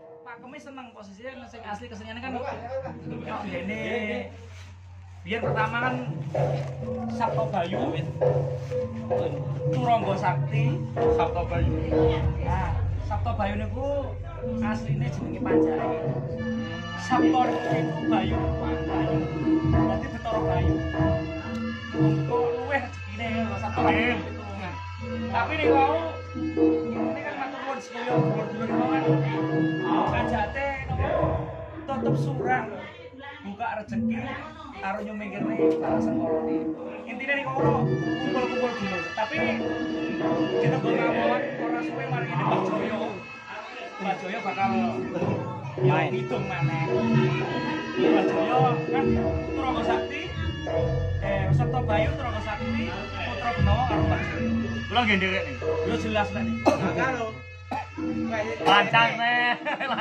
Pakemnya seneng posisinya sing asli keseniannya kan ini biar pertama kan Sabto Bayu Turangga Sakti Sabto Bayu. nah Sabto Bayu niku aslinya jenenge Panjai Sabto niku Bayu Bayu berarti Betara Bayu untuk luweh rezekine Sabto Bayu pitulungan tapi nih wau ini kan matur nuwun sedaya dulur-dulur kan ajate tutup surang buka rezeki karo nyumingkirne para sengkolone intine ning kono kumpul-kumpul dulu tapi kita ngomong ora suwe mari ini Pak Joyo bakal main hitung maneh Pak Joyo kan Turangga Sakti Sabto Bayu Turangga Sakti Putra Benawa karo Pak Joyo kula nggih nderek nih yo jelas nek karo lancar nih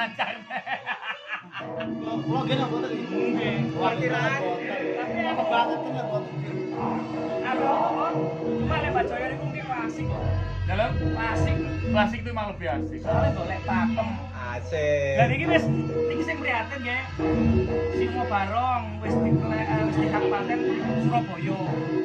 Kula gene mboten iki. nggih Parkiran. Tapi apa banget tuh ya mboten. Cuma nek Pak Joyo niku nggih klasik kok. Dalam Klasik. klasik itu malah lebih asik. Soalnya golek pakem. Asik. Lah niki wis niki sing prihatin nggih. Singo Barong wis dihak paten Surabaya.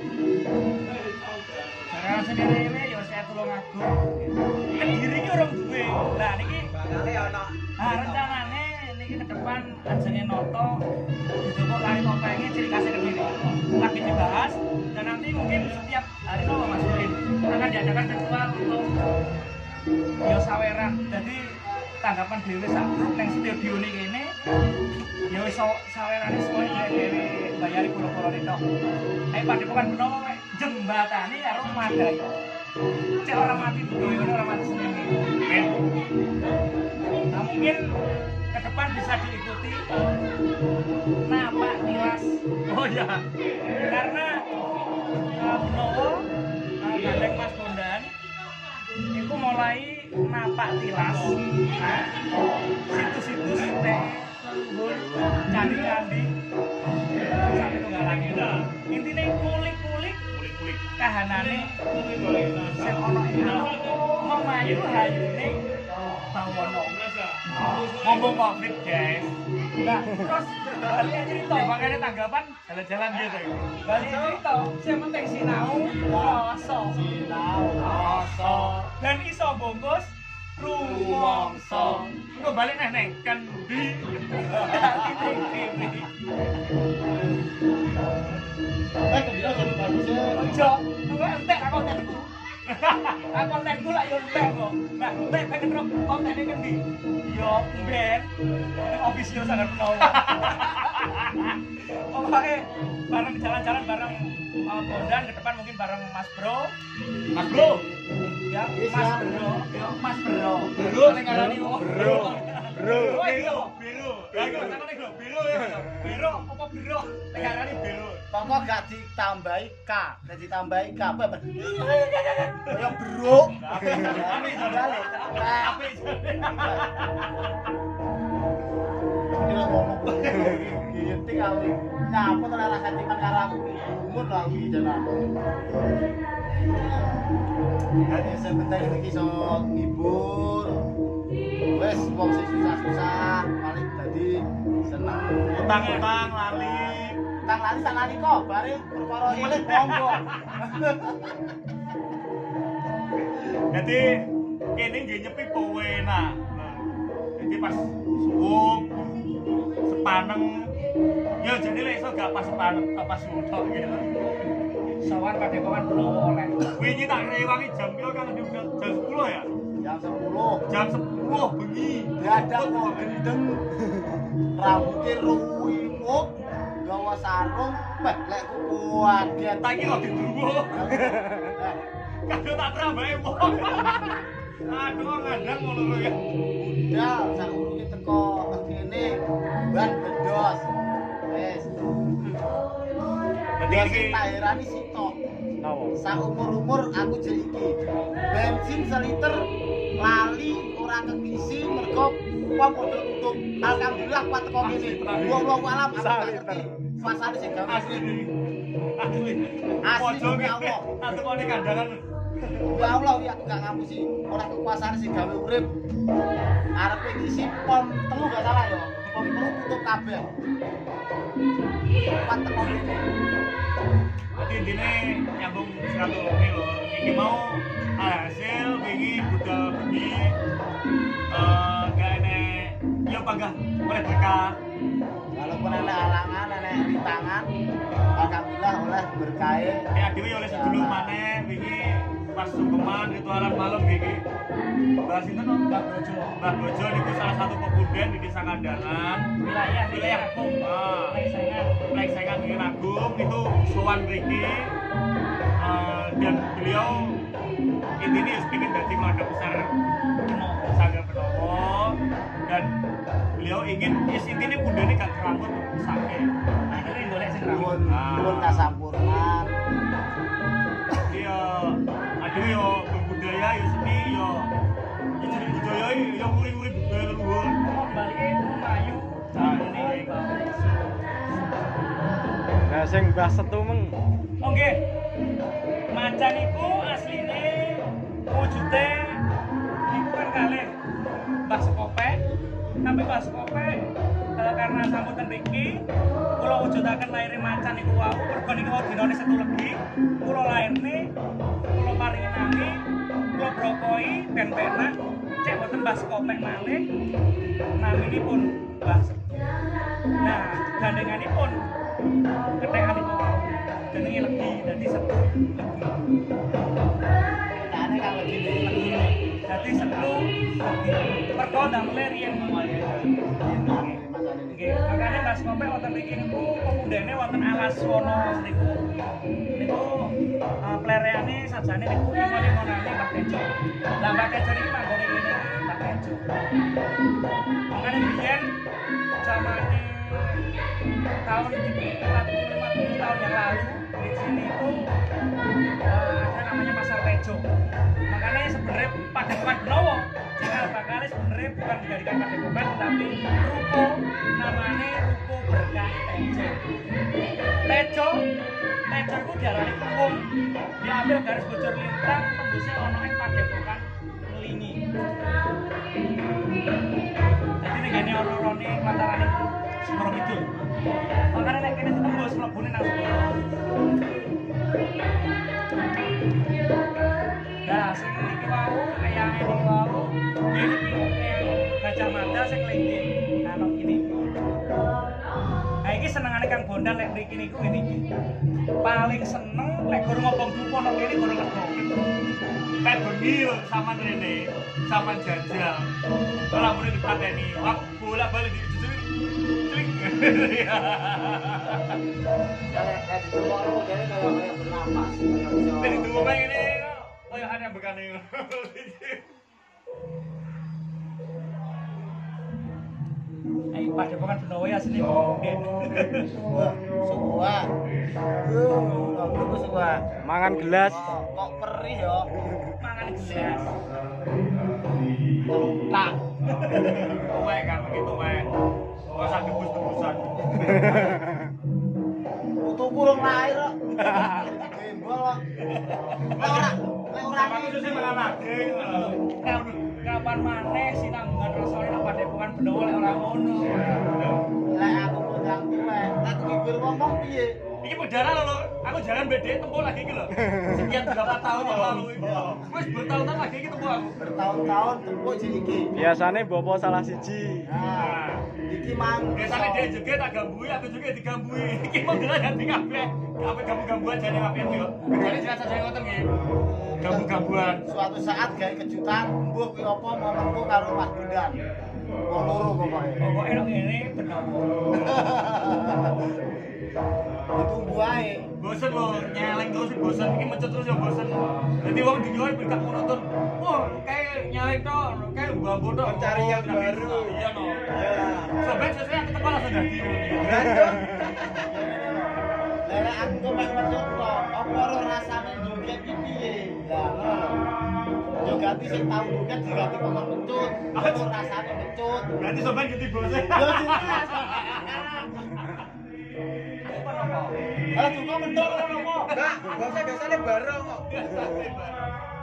Karena sendiri ya saya tulung agung. Kediri iki urung duwe. Lah niki Bakale ana. rencanane niki ke depan ajenge noto dijupuk kali topengnya ciri khasnya Kediri. Lagi dibahas dan nanti mungkin setiap hari lo Mas Urin akan diadakan ritual untuk yo saweran. Jadi tanggapan dhewe sak grup nang studio niki kene ya wis sawerane semuanya dhewe bayari kula-kulane tok. Padepokan Benawa mek jembatane karo Madai. Cek ora mati budaya ora mati seni. Nah, mungkin ke depan bisa diikuti napak tilas. Oh ya. Karena Benawa gandeng Mas Bondan itu mulai napak tilas situs-situs teh candi-candi sampai tunggalange intinya kulik-kulik kahanane sing ana ing memayu hayune bawono Ngomong Covid guys. nah terus balik cerita Makanya tanggapan jalan-jalan gitu. balik cerita sing penting sinau rasa dan iso bungkus rumangsa Kok balik neng kan di Kedira jadi bagusnya. ojo kowe entek aku kontenku aku kontenku lak yo entek kok nah entek pengen ro kontene ngendi yo ben ning official sangat Benawa pokoknya bareng jalan-jalan bareng Bondan ke depan mungkin bareng Mas Bro Mas Bro. ya Mas Bro yo Mas Bro Bro sing ngarani Bro Biro. Lah iku sakone lho, Biro ya. Bro apa Bro sing ngarani Bro Pokok gak ditambahi K, nek ditambahi K apa? Ya bro. Api jare. Api jare. Dia ngomong gitu kali. Nyapa to nek rasa timan karo aku. Umur lho aku iki jalan. Jadi sebentar iki iso ngibur. Wes wong sing susah-susah paling dadi seneng. Utang-utang lali. Tang lali sak lali kok, bare perkara elit monggo. Jadi kene nggih nyepi kowe nah. Jadi pas suwung sepaneng ya jadi lek iso gak pas sepaneng, gak pas suwung tok gitu. sowan Padepokan Benawa oleh Wingi tak rewangi jam piro kan jam 10 ya? Jam 10. Jam 10 bengi. Dadak kok gendeng. Rambute ruwimuk, gawa sarung, lek kuku kaget. Tak iki kok didruwo. Kadang tak trambahe wong. Aduh ngandang ngono lho ya. Budal sak urunge teko kene ban bedos. Wes. Dadi iki Tak herani sitok. Sak umur-umur aku jadi iki. Bensin seliter lali ora kekisi mergo pom udah tutup. Alhamdulillah kuat teko kene. Wong alam aku gak ngerti. Suasana sing gawe asli. Asli. Asli Pojok ya Allah. Aku kok ning kandangan Ya Allah, ya aku gak ngapusi. Ora kekuasaan sing gawe urip. Arepe ngisi pom telu gak salah ya. Pom telu tutup kabeh. Pat teko ngene. Berarti intinya nyambung 100 oke loh. Ini mau hasil begini budal begini gak enek ya panggah oleh berkah. Walaupun ada halangan, ada rintangan, alhamdulillah oleh berkah. Ya dewe oleh sebelum maneh begini pas sungkeman ritualan malam begini. Mbah sinten no? Mbak Bojo. Mbah Bojo niku salah satu pemuda di Desa Kandangan. Wilayah Agung. Pleksengan Ingin Agung itu sowan mriki dan beliau intinya ingin jadi keluarga besar Sanggar Benowo dan beliau ingin intinya budane gak kerambut sakit. Akhirnya golek sing Nuwun rambut. nuwun kasampurnan. Iya, ada yo berbudaya yo seni yo jadi budaya yo urip-urip budaya leluhur. Balike Melayu. Ini Nah, sing Mbah Setu meng. Oke. Macan iku asline wujude iku kan kalih Mbah Sekopek. Tapi Mbah Sekopek karena sambutan mriki kula wujudaken laire macan iku wau mergo niku wau dinane Setu Legi. Kula lairne kula paringi nami kula brokoi ben penak cek boten Mbah Sekopek malih naminipun Mbah Setu. Nah, gandenganipun ketekanipun wau jenenge Legi dadi Setu Legi. Ketane kang legi legi. Dadi Setu Legi. Mergo damel riyen nggih, makane Mas Kopek wonten mriki niku pemudane wonten Alas Wono niku. Niku plereane sajane niku ingon-ingonane Mbah Tejo. Lah Mbah Tejo niki manggone ngene Mbah Tejo. Makane biyen zamane tahun 40-50 tahun yang lalu di sini itu ada namanya Pasar Tejo. Makanya sebenarnya Padepokan Benowo Cikal Bakal sebenarnya bukan dijadikan padepokan tapi ruko, namanya Ruko Berkah Tejo. Tejo itu diarani kuwung. Diambil garis bocor lintang tembusnya ono ing padepokan Ngelingi. Jadi nek gene ora-orane kelatarane Segoro Kidul. Makanya nek kene ditembus mlebune nang Segoro. Nah, sing iki wau eyange iki wau iki Gajah Mada sing lenggih ana kene. Nah iki senengane Kang Bondan nek mriki niku ngene iki. Paling seneng lek guru ngobong dupo nang kene guru lego. Kayak bengi sampean rene, sampean jajal. Ora muni dipateni, wak bolak-balik dijujur. Clik. Kayak ditunggu dene kaya bernapas. Nek ditunggu bae ngene kaya ada bekane. Padepokan Benowo ya asli mungkin. Suwa. Suwa. Mangan gelas. Kok perih ya? Mangan gelas. Tak. Tuwek kan begitu wae. Ora usah debus-debusan. Putu kurung lahir kok. Gembol kok. Lek ora Khususnya malah Kapan maneh sinambungan rasane nang Padepokan Benowo lek ora ngono. lek aku modang tuwek, lek bibir ngomong piye? Iki perdana lho, aku jalan BD tempuh lagi iki lho. Sekian berapa tahun yang lalu iki. Wis bertahun-tahun lagi iki tempuh aku. Bertahun-tahun tempuh jadi iki. Biasane bopo salah siji. Nah, iki mang. Biasanya dia juga tak gambui, aku juga digambui. Iki modelnya ganti kabeh. Kabeh gambu-gambuan jane kabeh yo. Jadi jelas aja ngoten nggih. Gambu-gambuan. Suatu saat gawe kejutan, mbuh kuwi apa momongku karo Mas Bondan. Wong loro pokoke. Pokoke nek ngene Benowo. Ditunggu ae. Bosen lho, nyeleng terus bosen, iki mencet terus ya bosen. Dadi wong di luar berkat monoton. Wah, kayak nyeleng tok, kayak bambu tok. Mencari yang baru. Iya no. Ya. Sobat sesuai aku teko langsung dadi. Lek aku kok mek mencet tok, apa ora rasane joget iki piye? Lah ngono. Yo ganti sing tau joget diganti kok mencut. Apa rasane mencut? Berarti sobat ganti bosen. Yo jelas. Alah juga mentok ora apa? Enggak, biasane bareng kok.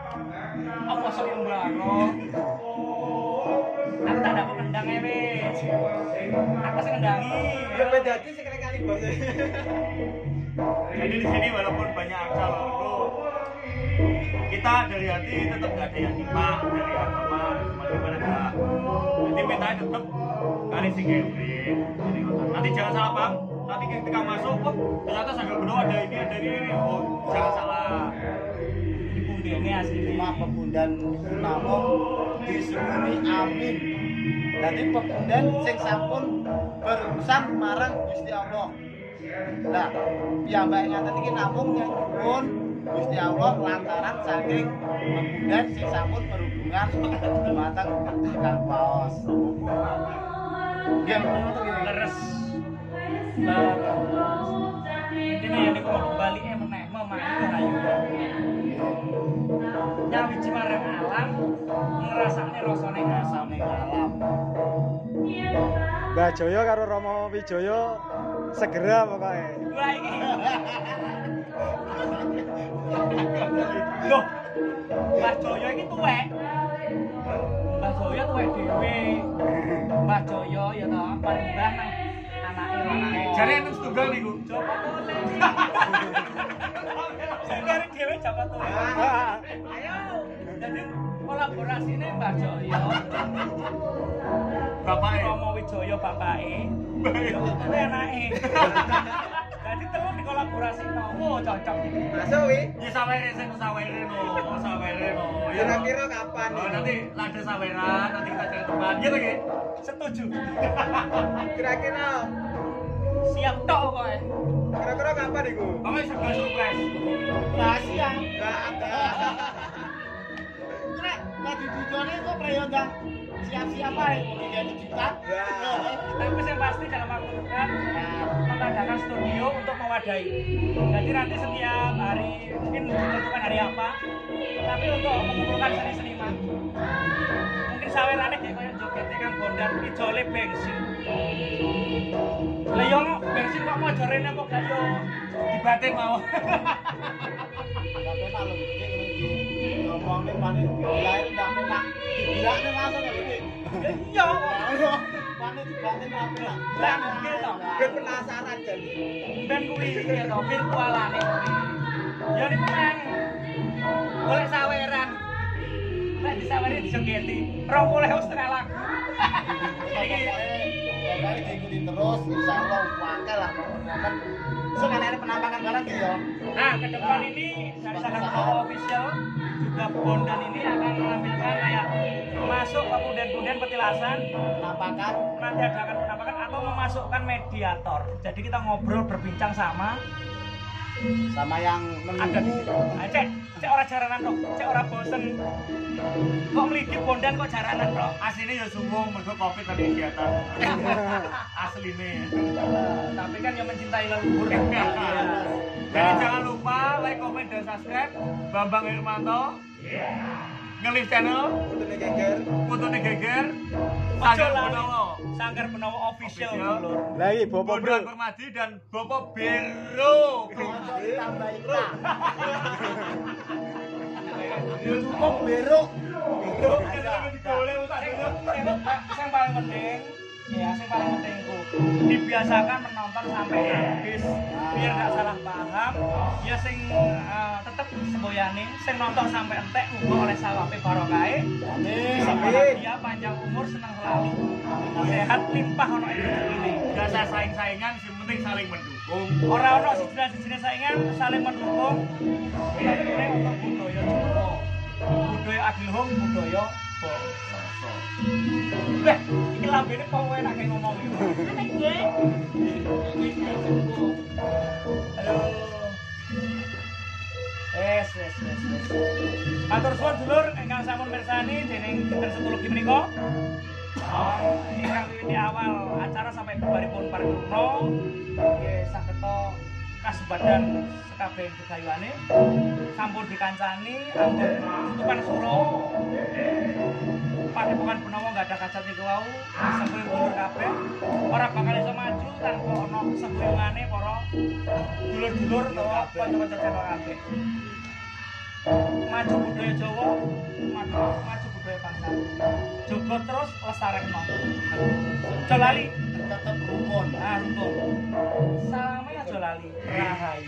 Apa sok yang bareng? Aku tak dapat kendang wis. Aku sing ngendangi. Lebih dadi sekali-kali bos. Jadi di sini walaupun banyak akal itu kita dari hati tetap gak ada yang nyimak dari agama gimana enggak. Jadi kita tetap kali sing gewe. Nanti jangan salah paham. Nanti ketika masuk, oh ternyata Sanggar Benawa ada ini. Oh jangan salah. Ini asli. Cuma pebundan namung disuwuni amin. Dadi pebundan sing sampun berurusan marang Gusti Allah. Nah, piyambake ngaten iki namung nyuwun Gusti Allah lantaran saking pebundan sing sampun berhubungan dumateng Kang Paos. Nggih, ngoten iki. Leres. Ini ya niku kembali meneh memain rahayu. Nyawiji marang alam, ngrasakne rasane ngasane alam. Mbah Joyo karo Romo Wijaya segera pokoknya. Wah iki. Loh. Mbah Joyo iki tuwek. Mbah Joyo tuwek dhewe. Mbah Joyo ya to, paling mbah nang anake. Jare enten setunggal niku. Coba tole. Sendiri dhewe coba tole. Ayo. Jadi kolaborasine Mbah Joyo. Bapake Romo Wijaya bapake. Coba tole anake. Jadi terus dikolaborasi mau cocok iki. Masuk wi. ya sawere no. Kira-kira kapan Oh, nih? nanti ada saweran, nanti kita cari tempat gitu ya. Setuju. Kira-kira Siap tok kowe. kira-kira kapan iku? Pokoknya serba surprise. Rahasia. Enggak ada. Nek lagi tujuane kok prayondang siap-siap ae jadi juta. Tapi yang pasti dalam waktu dekat mengadakan studio untuk mewadahi. Jadi nanti setiap hari mungkin ditentukan hari apa, tapi untuk mengumpulkan seni-seniman. Mungkin sawerane kayak koyo jogetnya Kang Bondan iki jole bensin. Lah yo bensin kok mau jorene kok gak yo dibatik mau. Tapi malu iki ngomongnya mana lahir ndak penak dibilakne langsung kok iki. Iya. Mana dibilakne ndak penak. Lah mungkin to. Ben penasaran jadi. Ben kuwi ya to virtualane kuwi. Ya niku mang. Golek saweran. Nek disaweri dijogeti 20.000 setengah lagu. Iki Pokoknya diikuti terus, insya Allah wakil lah ngomong-ngomong. So kan ada penampakan barang gitu ya. nah, ke depan ini dari Sanggar Benawa Official juga Bondan ini akan menampilkan kayak masuk ke punden-punden petilasan, Penampakan nanti ada akan penampakan atau memasukkan mediator. Jadi kita ngobrol berbincang sama sama yang ada di menunggu. situ. Nah, cek ora jaranan kok, cek ora bosen. Kok mligi Bondan kok jaranan kok. Aslinya ya suwung mergo Covid tadi kegiatan. Asline. Tapi kan yang mencintai leluhur. Jadi jangan lupa like, comment, dan subscribe Bambang Irmanto. Ngelis channel, Untune geger. Putune Geger, Ojo Sanggar lali. Benawa, Sanggar Benawa Official Official. lur. Lah iki Bopo Bro. Bondan Permadi dan Bopo Bero. Ojo ditambah iklan. Cukup beruk. Yang paling penting ya, yang paling penting itu dibiasakan menonton sampai habis biar nggak salah paham ya sing tetep semboyane sing nonton sampai entek muga oleh sawabe barokahe bisa bahagia panjang umur senang selalu sehat limpah ono rezekine Gak usah saing-saingan, yang penting saling mendukung. ora ono siji-sijine saingan saling mendukung ini untuk budaya Jawa budaya Adilhum budaya Bangsa. Weh, iki lambene kok enak kayak ngomong iki. Enak gue. Halo. Wes. Matur suwun dulur ingkang sampun mirsani dening Dinten Setulugi menika. Ingkang wiwiti awal acara sampai bubaripun paripurna nggih sageta kasebadan sekabeh gegayuhane sampun dikancani ampun tutupan suro Padepokan Benawa nggak ada kacat niku wau sembuyung dulur kabeh ora bakal iso maju tanpa ana sembuyungane para dulur-dulur utawa kanca-kanca channel kabeh. maju budaya Jawa, maju budaya bangsa. Jogo terus lestarekno. Aja lali, tetep rukun. nah rukun. Salame aja lali, rahayu.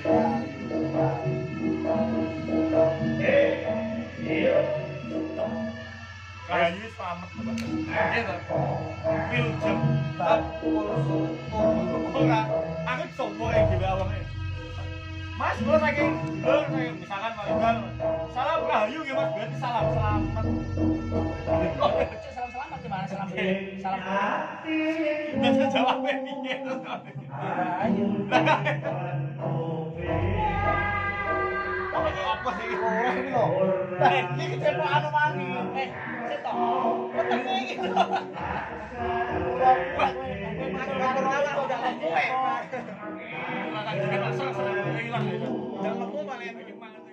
Kayu selamat banget. Iya toh. Wiljem. Bakul Ora, aku sombong kayak gila awalnya. Mas, gue saking misalkan Pak Iqbal, salam rahayu ya Mas, berarti salam selamat. Cek salam selamat gimana salam salam Bisa jawabnya piye. rahayu. Apa sih? Iki lho. Iki kecepok anu mangi. Cek toh. Ketemu iki. Jangan lupa malah